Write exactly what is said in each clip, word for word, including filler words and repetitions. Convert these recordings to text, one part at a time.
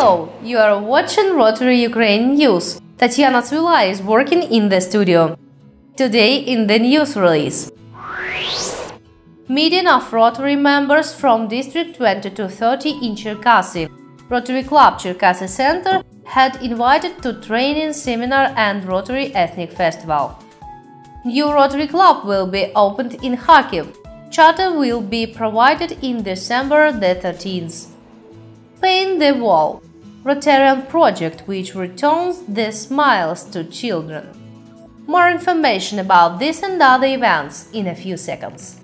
Hello, you are watching Rotary Ukraine News. Tatiana Tsvila is working in the studio. Today in the news release. Meeting of Rotary members from District twenty-two thirty in Cherkasy. Rotary Club Cherkasy-Center had invited to training seminar and Rotary Ethnic Festival. New Rotary Club will be opened in Kharkiv. Charter will be provided in December the thirteenth. Paint the Wall, Rotarian project which returns the smiles to children. More information about this and other events in a few seconds.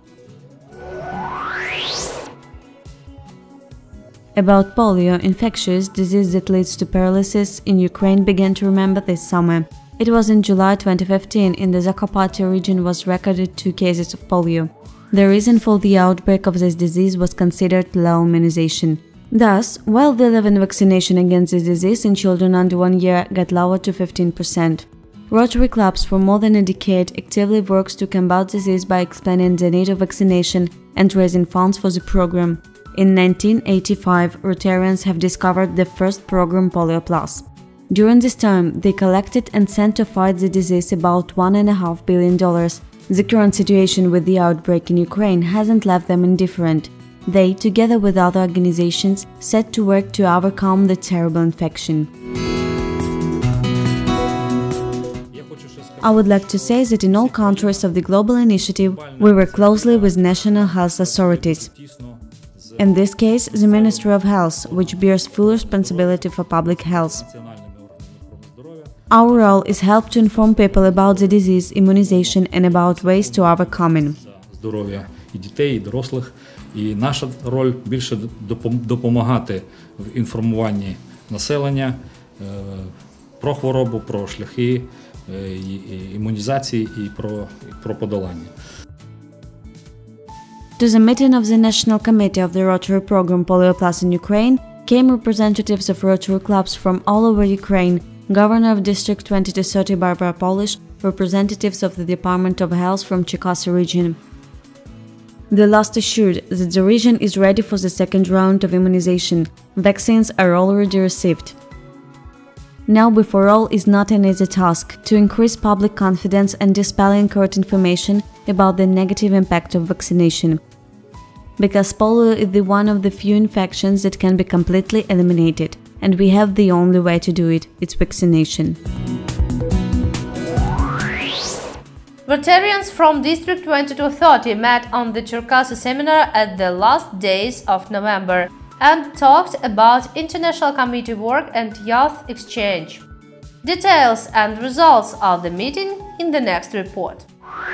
About polio, infectious disease that leads to paralysis, in Ukraine began to remember this summer. It was in July twenty fifteen in the Zakarpattia region was recorded two cases of polio. The reason for the outbreak of this disease was considered low immunization. Thus, while the level of vaccination against this disease in children under one year got lowered to fifteen percent. Rotary clubs for more than a decade actively works to combat disease by explaining the need of vaccination and raising funds for the program. In nineteen eighty-five, Rotarians have discovered the first program Polio Plus. During this time, they collected and sent to fight the disease about one point five billion dollars. The current situation with the outbreak in Ukraine hasn't left them indifferent. They, together with other organizations, set to work to overcome the terrible infection. I would like to say that in all countries of the global initiative, we work closely with national health authorities. In this case, the Ministry of Health, which bears full responsibility for public health. Our role is help to inform people about the disease, immunization and about ways to overcome it. І дітей, і дорослих. І наша роль більше допомагати в інформуванні населення про хворобу, про шляхи імунізації і про, про подолання. To the meeting of the National Committee of the Rotary Program Polio Plus in Ukraine came representatives of Rotary clubs from all over Ukraine, Governor of District twenty-two thirty Barbara Polish, representatives of the Department of Health from Cherkasy region. The last assured that the region is ready for the second round of immunization. Vaccines are already received. Now, before all, is not an easy task to increase public confidence and dispel incorrect information about the negative impact of vaccination. Because polio is the one of the few infections that can be completely eliminated, and we have the only way to do it, it's vaccination. Rotarians from District twenty-two thirty met on the Cherkasy seminar at the last days of November and talked about international committee work and youth exchange. Details and results of the meeting in the next report.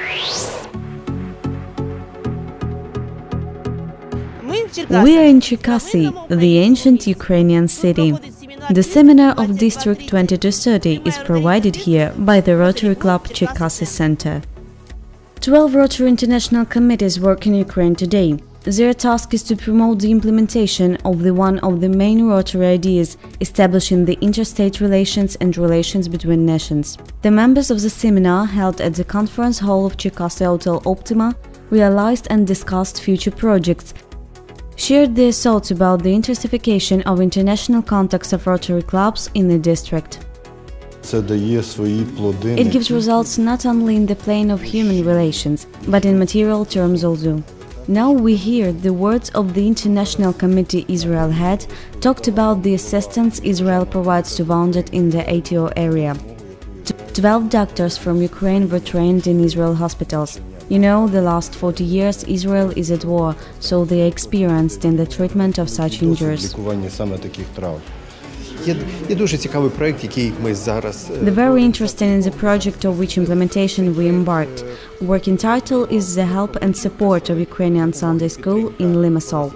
We are in Cherkasy, the ancient Ukrainian city. The seminar of District twenty-two thirty is provided here by the Rotary Club Cherkasy-Center. Twelve Rotary international committees work in Ukraine today. Their task is to promote the implementation of the one of the main Rotary ideas, establishing the interstate relations and relations between nations. The members of the seminar, held at the conference hall of Cherkasy Hotel Optima, realized and discussed future projects, shared their thoughts about the intensification of international contacts of Rotary clubs in the district. It gives results not only in the plane of human relations, but in material terms also. Now we hear the words of the International Committee Israel head talked about the assistance Israel provides to wounded in the A T O area. Twelve doctors from Ukraine were trained in Israel hospitals. You know, the last forty years Israel is at war, so they are experienced in the treatment of such injuries. The very interesting is the project of which implementation we embarked. Working title is The Help and Support of Ukrainian Sunday School in Limassol.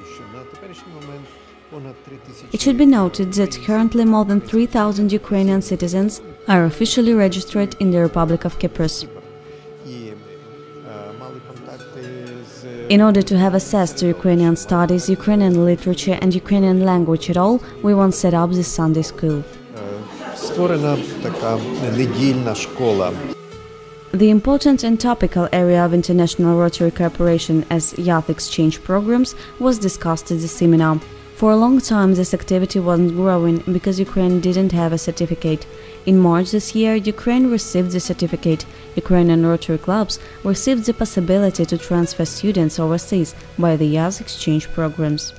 It should be noted that currently more than three thousand Ukrainian citizens are officially registered in the Republic of Cyprus. In order to have access to Ukrainian studies, Ukrainian literature and Ukrainian language at all, we once set up this Sunday school. The important and topical area of international Rotary cooperation as youth exchange programs was discussed at the seminar. For a long time, this activity wasn't growing because Ukraine didn't have a certificate. In March this year, Ukraine received the certificate. Ukrainian Rotary clubs received the possibility to transfer students overseas by the youth exchange programs.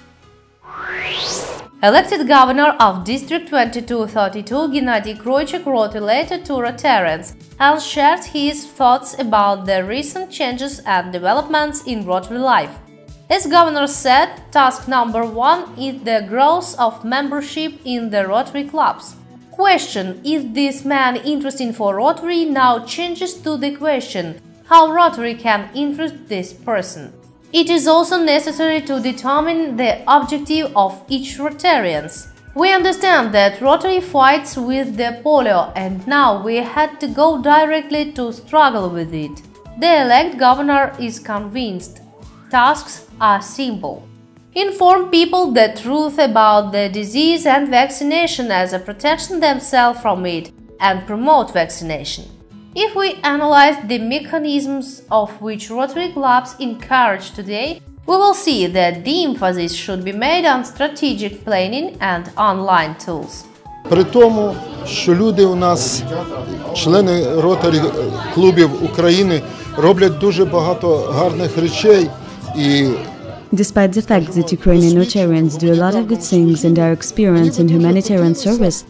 Elected governor of District twenty-two thirty-two, Hennadii Kroichyk, wrote a letter to Rotarians and shared his thoughts about the recent changes and developments in Rotary life. As governor said, task number one is the growth of membership in the Rotary clubs. Question: is this man interesting for Rotary? Now changes to the question: how Rotary can interest this person. It is also necessary to determine the objective of each Rotarians. We understand that Rotary fights with the polio, and now we had to go directly to struggle with it. The elect governor is convinced. Tasks are simple. Inform people the truth about the disease and vaccination as a protection themselves from it, and promote vaccination. If we analyze the mechanisms of which Rotary clubs encourage today, we will see that the emphasis should be made on strategic planning and online tools. При тому, що люди у нас, члени Ротарі клубів України, роблять дуже багато гарних речей і Despite the fact that Ukrainian Rotarians do a lot of good things and are experienced in humanitarian service,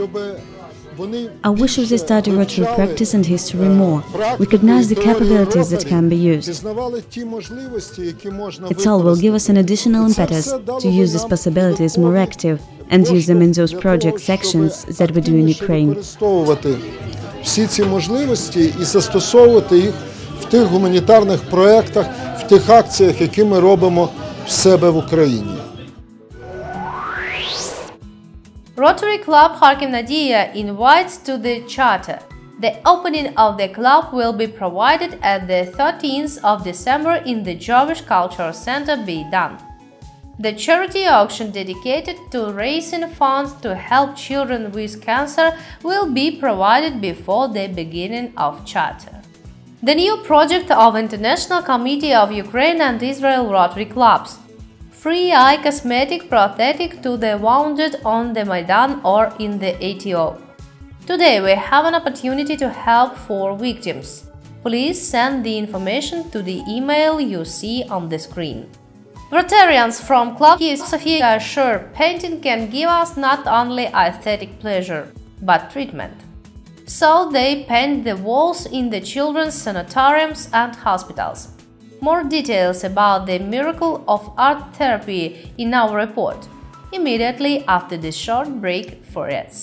I wish if they study Rotary practice and history more, recognize the capabilities that can be used. It all will give us an additional impetus to use these possibilities more active and use them in those project sections that we do in Ukraine. Всі ці можливості і застосовувати їх в тих гуманітарних проєктах, в тих акціях, які ми робимо в себе в Україні. Rotary Club Kharkiv-Nadia invites to the charter. The opening of the club will be provided at the thirteenth of December in the Jewish Cultural Center be done. The charity auction dedicated to raising funds to help children with cancer will be provided before the beginning of charter. The new project of International Committee of Ukraine and Israel Rotary Clubs. Free eye cosmetic prosthetic to the wounded on the Maidan or in the A T O. Today we have an opportunity to help four victims. Please send the information to the email you see on the screen. Rotarians from Club Kyiv-Sofia are sure painting can give us not only aesthetic pleasure, but treatment. So they paint the walls in the children's sanatoriums and hospitals. More details about the miracle of art therapy in our report, immediately after this short break for ads.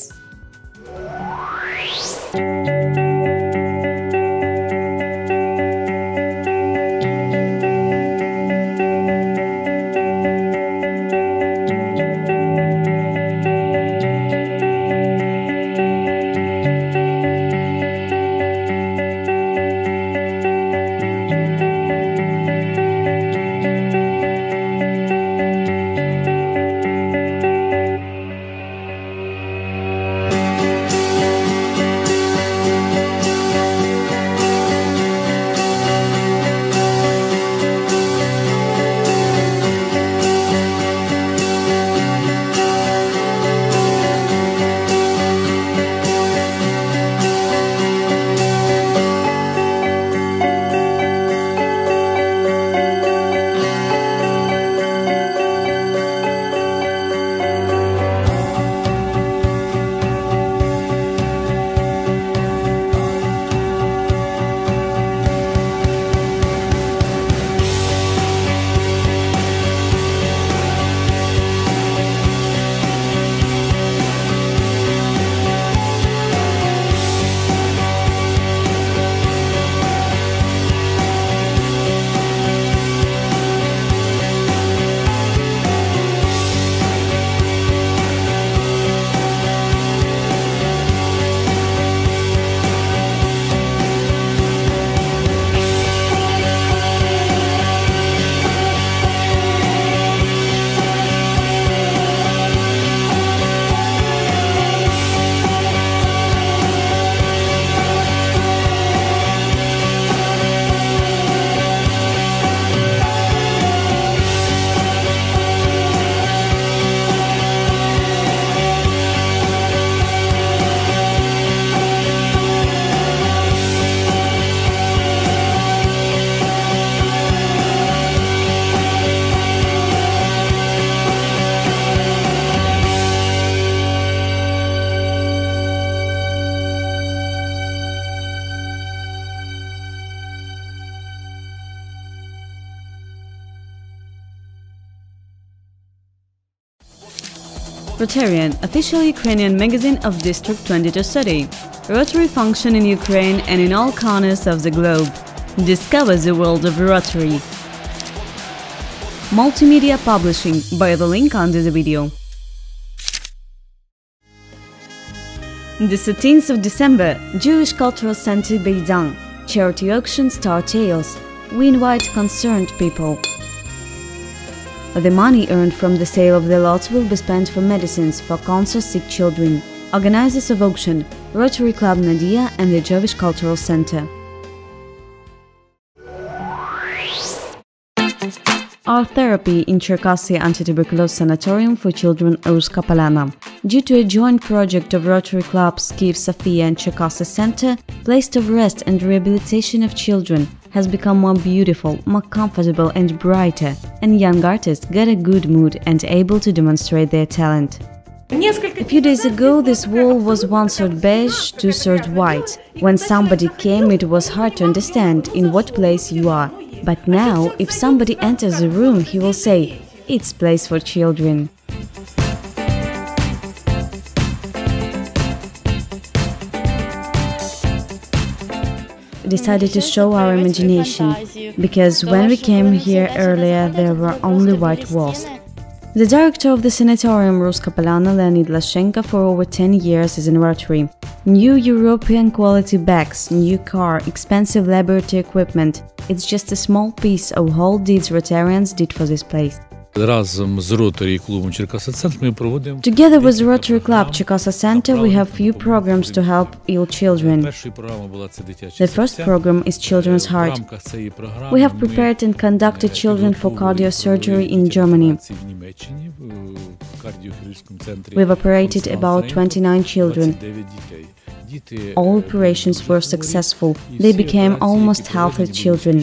Rotarian, official Ukrainian magazine of District twenty-two thirty. Rotary function in Ukraine and in all corners of the globe. Discover the world of Rotary. Multimedia publishing by the link under the video. The thirteenth of December, Jewish Cultural Center Beidan. Charity auction Star Tales. We invite concerned people. The money earned from the sale of the lots will be spent for medicines for cancer sick children. Organizers of auction, Rotary Club Nadia and the Jewish Cultural Center. Art therapy in Cherkasy Anti-Tuberculosis Sanatorium for Children Ruska Polyana. Due to a joint project of Rotary Clubs Kyiv-Sofia and Cherkasy-Center, place of rest and rehabilitation of children has become more beautiful, more comfortable and brighter, and young artists get a good mood and able to demonstrate their talent. A few days ago, this wall was one-third beige, two-thirds white. When somebody came, it was hard to understand in what place you are. But now, if somebody enters the room, he will say, "It's place for children." Decided to show our imagination, because when we came here earlier, there were only white walls. The director of the sanatorium Ruska Polyana, Leonid Lashenko, for over ten years is in Rotary. New European quality bags, new car, expensive laboratory equipment. It's just a small piece of all deeds Rotarians did for this place. Разом з Rotary клубом Cherkasy-Center ми проводимо. Together with the Rotary Club Cherkasy-Center, we have few programs to help ill children. The first program is Children's Heart. We have prepared and conducted children for cardiosurgery in Germany. We've operated about twenty-nine children. All operations were successful. They became almost healthy children.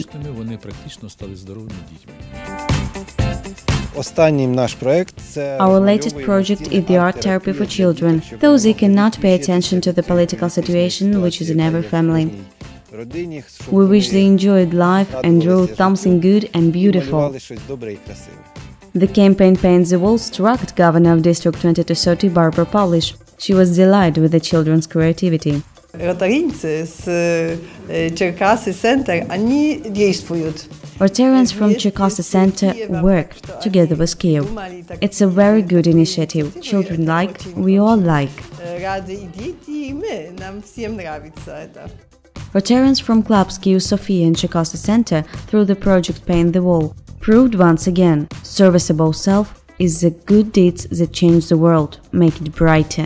Our latest project is the art therapy for children, those who cannot pay attention to the political situation which is in every family. We wish they enjoyed life and wrote something good and beautiful. The campaign Paint the Wall struck Governor of District twenty-two thirty Barbara Polish. She was delighted with the children's creativity. Ротарийцы с Cherkasy-Center, они действуют. Rotarians from Cherkasy-Center work together with Kyiv. It's a very good initiative. Children like, we all like. Рады и дети, и мы, нам всем нравится это. Rotarians from clubs Kyiv-Sofia and Cherkasy-Center through the project Paint the Wall proved once again, service above self is the good deeds that change the world, make it brighter.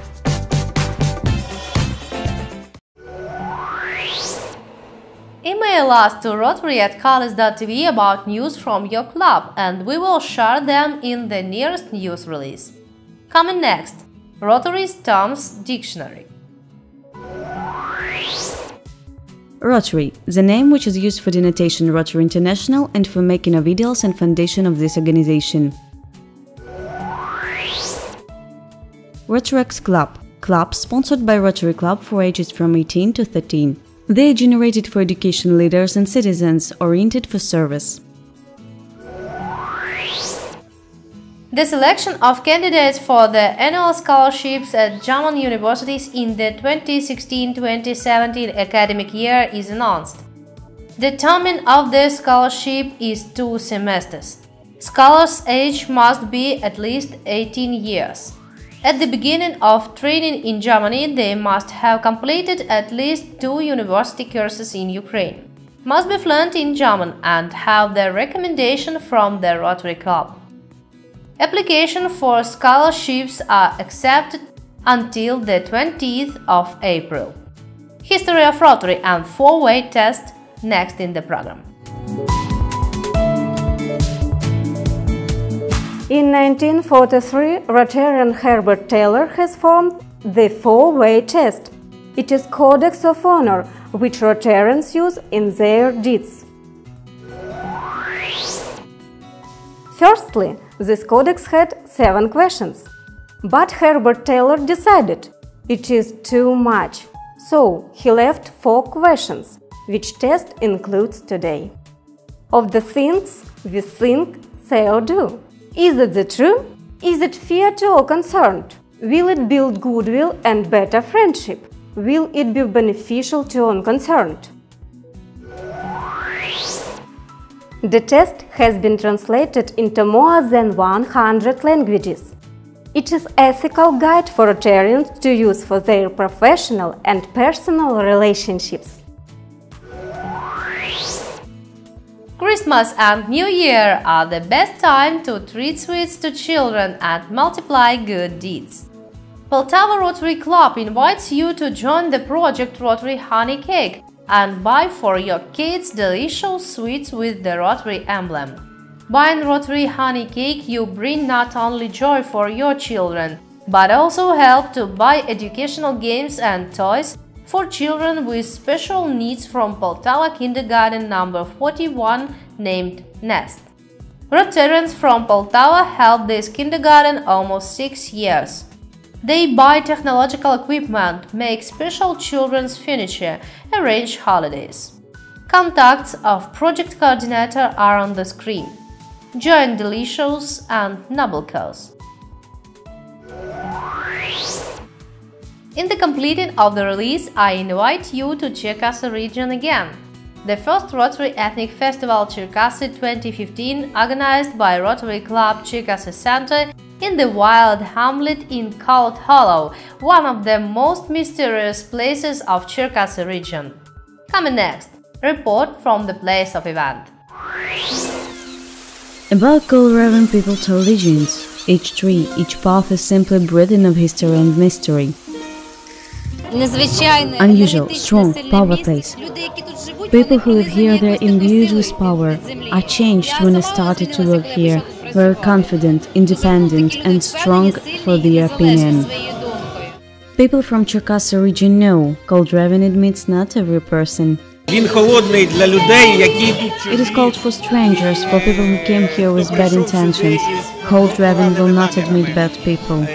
Email us to rotary at koles dot t v about news from your club, and we will share them in the nearest news release. Coming next, Rotary's Terms Dictionary. Rotary, the name which is used for denotation Rotary International and for making of ideals and foundation of this organization. Rotaract Club, club sponsored by Rotary Club for ages from eighteen to thirteen. They are generated for education leaders and citizens oriented for service. The selection of candidates for the annual scholarships at German universities in the twenty sixteen twenty seventeen academic year is announced. The term of the scholarship is two semesters. Scholars' age must be at least eighteen years. At the beginning of training in Germany, they must have completed at least two university courses in Ukraine, must be fluent in German and have their recommendation from the Rotary Club. Application for scholarships are accepted until the twentieth of April. History of Rotary and four-way test next in the program. In nineteen forty-three, Rotarian Herbert Taylor has formed the four-way test. It is Codex of Honor, which Rotarians use in their deeds. Firstly, this codex had seven questions. But Herbert Taylor decided it is too much, so he left four questions, which test includes today. Of the things we think, say or do. Is it the true? Is it fair to all concerned? Will it build goodwill and better friendship? Will it be beneficial to all concerned? The test has been translated into more than one hundred languages. It is an ethical guide for Rotarians to use for their professional and personal relationships. Christmas and New Year are the best time to treat sweets to children and multiply good deeds. Poltava Rotary Club invites you to join the project Rotary Honey Cake and buy for your kids delicious sweets with the Rotary emblem. Buying Rotary Honey Cake, you bring not only joy for your children, but also help to buy educational games and toys for children with special needs from Poltava kindergarten number forty-one named Nest. Rotarians from Poltava help this kindergarten almost six years. They buy technological equipment, make special children's furniture, arrange holidays. Contacts of project coordinator are on the screen. Join delicious and noble cause. In the completing of the release, I invite you to Cherkasy region again. The first Rotary Ethnic Festival Cherkasy twenty fifteen, organized by Rotary Club Cherkasy-Center in the wild hamlet in Cold Hollow, one of the most mysterious places of Cherkasy region. Coming next, report from the place of event. About Koles people tell legends. Each tree, each path is simply breathing of history and mystery. Unusual, strong, power place. People who live here, they're imbued with power, are changed when they started to work here, very confident, independent and strong for their opinion. People from Cherkasy region know, cold raven admits not every person. It is called for strangers, for people who came here with bad intentions. Cold raven will not admit bad people.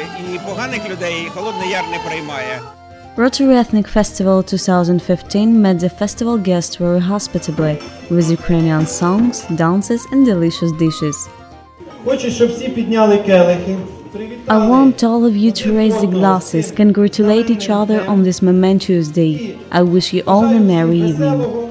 Rotary Ethnic Festival twenty fifteen met the festival guests very hospitably, with Ukrainian songs, dances and delicious dishes. I want all of you to raise the glasses, congratulate each other on this momentous day. I wish you all a merry evening.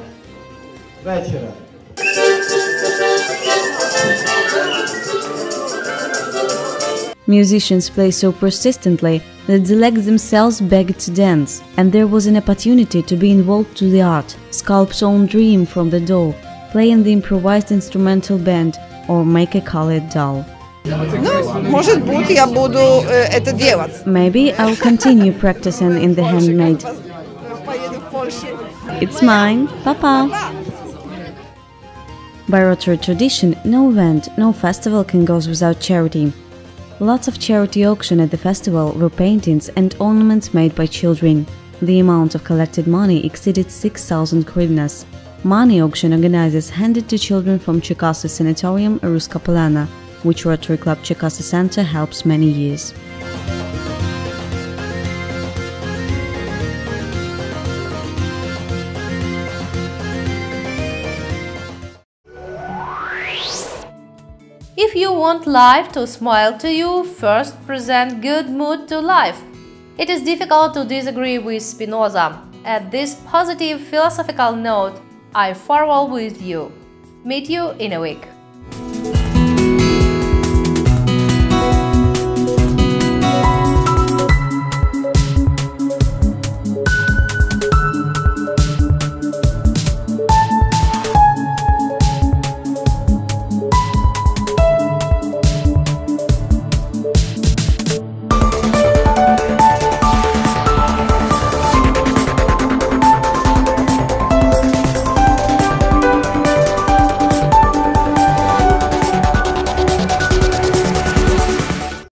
Musicians play so persistently that the legs themselves begged to dance, and there was an opportunity to be involved to the art, sculpt's own dream from the doll, play in the improvised instrumental band, or make a colored doll. Maybe I'll continue practicing in the handmade. It's mine, Papa! By Rotary tradition, no event, no festival can go without charity. Lots of charity auction at the festival were paintings and ornaments made by children. The amount of collected money exceeded six thousand hryvnias. Money auction organizers handed to children from Cherkasy Sanatorium Ruska Polana, which Rotary Club Cherkasy-Center helps many years. If you want life to smile to you, first present good mood to life. It is difficult to disagree with Spinoza. At this positive philosophical note, I farewell with you. Meet you in a week.